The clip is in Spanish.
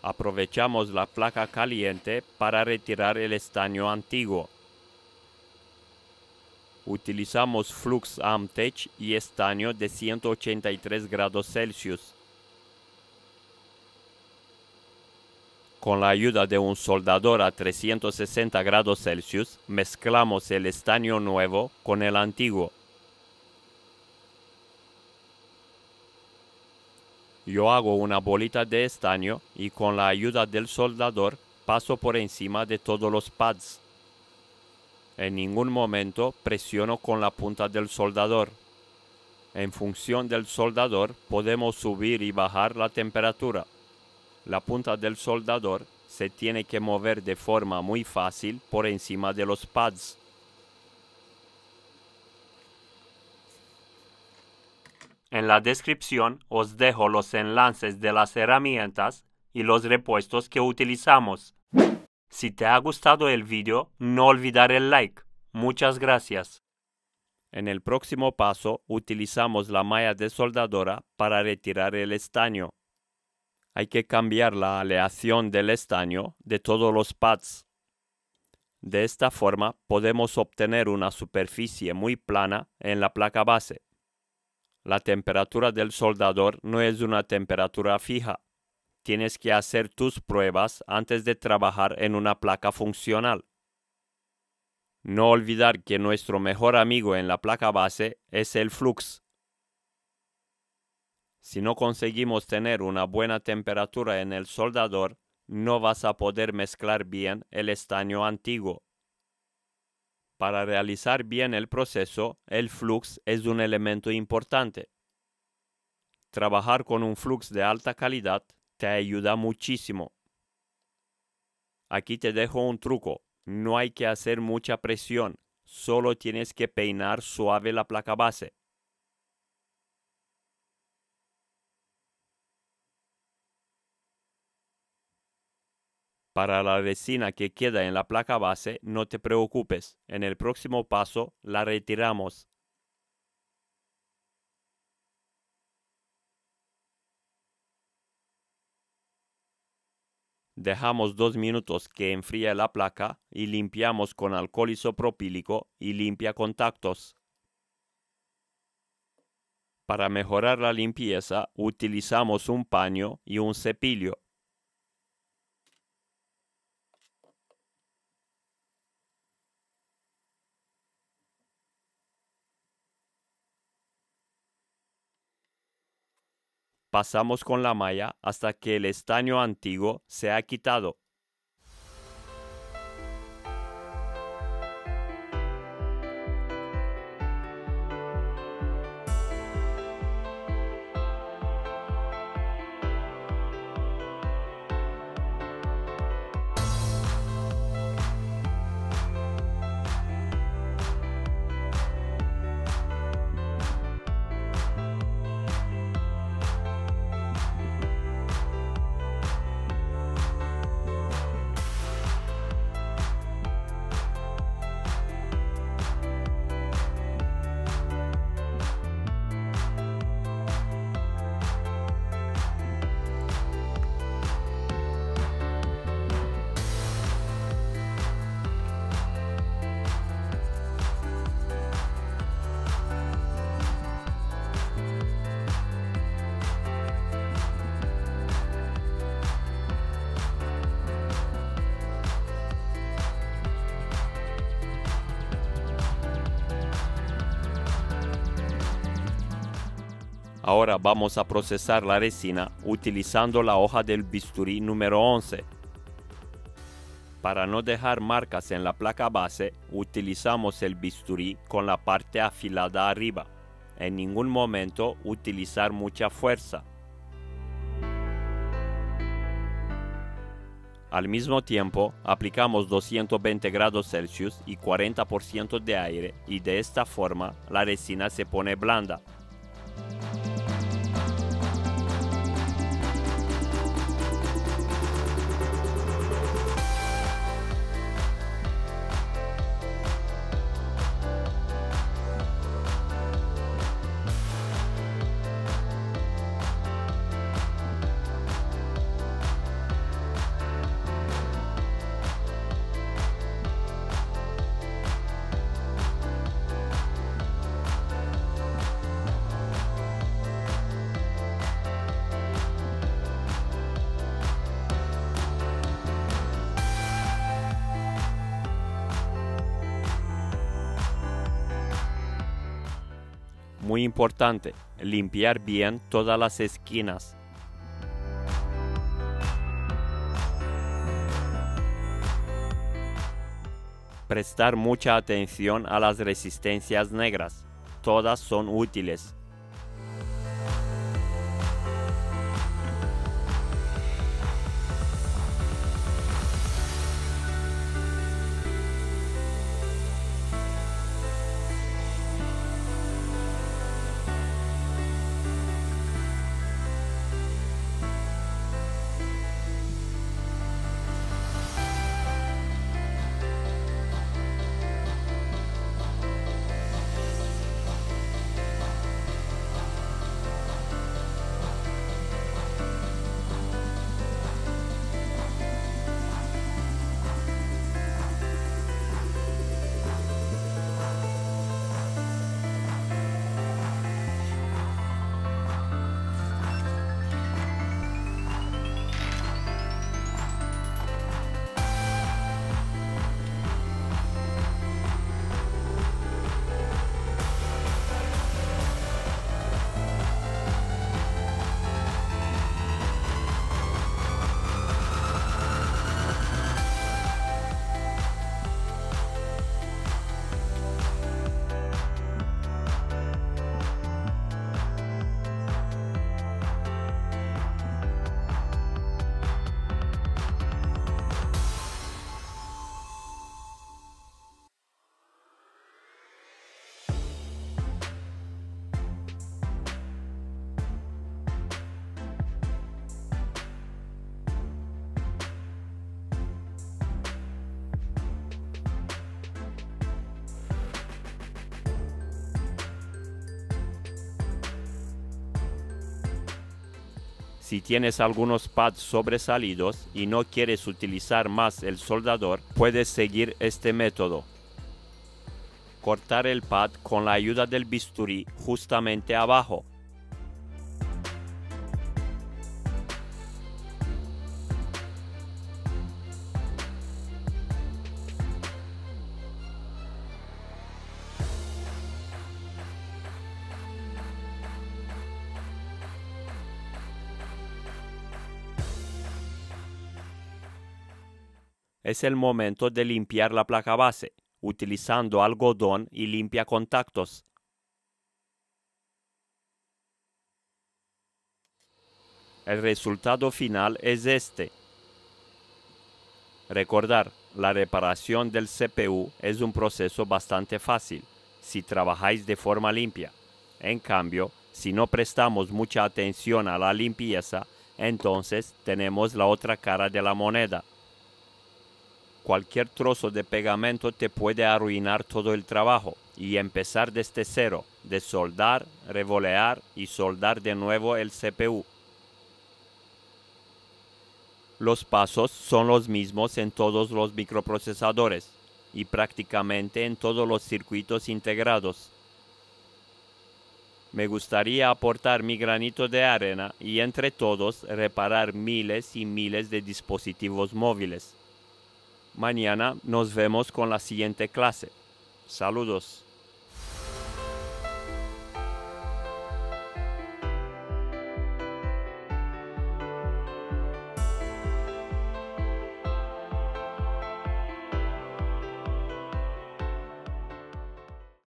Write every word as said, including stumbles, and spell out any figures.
Aprovechamos la placa caliente para retirar el estaño antiguo. Utilizamos flux Amtech y estaño de ciento ochenta y tres grados Celsius. Con la ayuda de un soldador a trescientos sesenta grados Celsius, mezclamos el estaño nuevo con el antiguo. Yo hago una bolita de estaño y con la ayuda del soldador paso por encima de todos los pads. En ningún momento presiono con la punta del soldador. En función del soldador podemos subir y bajar la temperatura. La punta del soldador se tiene que mover de forma muy fácil por encima de los pads. En la descripción os dejo los enlaces de las herramientas y los repuestos que utilizamos. Si te ha gustado el vídeo, no olvidar el like. Muchas gracias. En el próximo paso utilizamos la malla de soldadora para retirar el estaño. Hay que cambiar la aleación del estaño de todos los pads. De esta forma podemos obtener una superficie muy plana en la placa base. La temperatura del soldador no es una temperatura fija. Tienes que hacer tus pruebas antes de trabajar en una placa funcional. No olvidar que nuestro mejor amigo en la placa base es el flux. Si no conseguimos tener una buena temperatura en el soldador, no vas a poder mezclar bien el estaño antiguo. Para realizar bien el proceso, el flux es un elemento importante. Trabajar con un flux de alta calidad te ayuda muchísimo. Aquí te dejo un truco. No hay que hacer mucha presión, solo tienes que peinar suave la placa base. Para la resina que queda en la placa base, no te preocupes. En el próximo paso la retiramos. Dejamos dos minutos que enfríe la placa y limpiamos con alcohol isopropílico y limpia contactos. Para mejorar la limpieza, utilizamos un paño y un cepillo. Pasamos con la malla hasta que el estaño antiguo se ha quitado. Ahora vamos a procesar la resina utilizando la hoja del bisturí número once. Para no dejar marcas en la placa base, utilizamos el bisturí con la parte afilada arriba. En ningún momento utilizar mucha fuerza. Al mismo tiempo, aplicamos doscientos veinte grados Celsius y cuarenta por ciento de aire y de esta forma la resina se pone blanda. Muy importante, limpiar bien todas las esquinas. Prestar mucha atención a las resistencias negras. Todas son útiles. Si tienes algunos pads sobresalidos y no quieres utilizar más el soldador, puedes seguir este método. Cortar el pad con la ayuda del bisturí justamente abajo. Es el momento de limpiar la placa base, utilizando algodón y limpia contactos. El resultado final es este. Recordar, la reparación del C P U es un proceso bastante fácil, si trabajáis de forma limpia. En cambio, si no prestamos mucha atención a la limpieza, entonces tenemos la otra cara de la moneda. Cualquier trozo de pegamento te puede arruinar todo el trabajo y empezar desde cero, de soldar, revolear y soldar de nuevo el C P U. Los pasos son los mismos en todos los microprocesadores y prácticamente en todos los circuitos integrados. Me gustaría aportar mi granito de arena y entre todos reparar miles y miles de dispositivos móviles. Mañana nos vemos con la siguiente clase. Saludos.